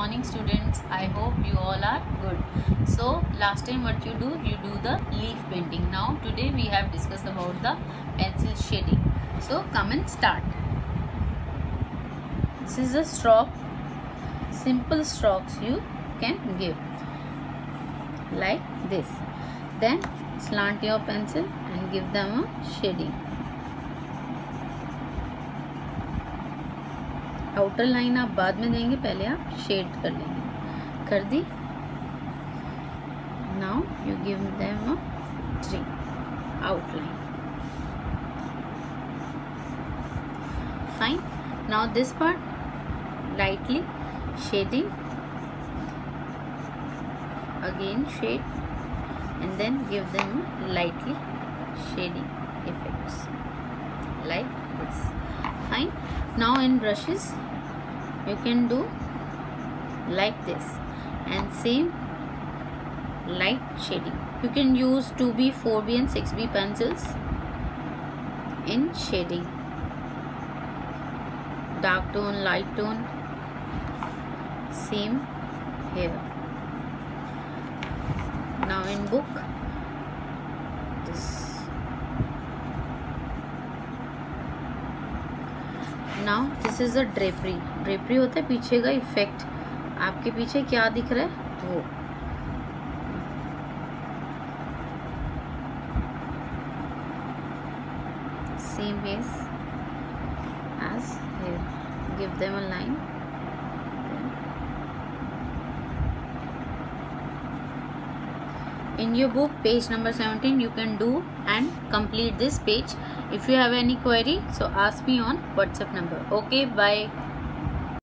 morning students. I hope you all are good. So last time what you do the leaf painting. Now today we have discussed about the pencil shading. So come and start. This is a stroke. Simple strokes you can give like this. Then slant your pencil and give them a shading. Outer line आप बाद में देंगे, पहले आप shade कर लेंगे. कर दी. Now you give them a tree outline. Fine. Now this part lightly shading, again shade, and then give them lightly shading effects like this. Fine. Now in brushes you can do like this and same light shading. You can use 2B, 4B and 6B pencils in shading. Dark tone, light tone, same here. Now in book, this. Now this is a drapery. Drapery होता है पीछे का effect. आपके पीछे क्या दिख रहा है वो. Same as here. Give them a line. In your book, page number 17, you can do and complete this page. If you have any query, so ask me on WhatsApp number. Okay, bye.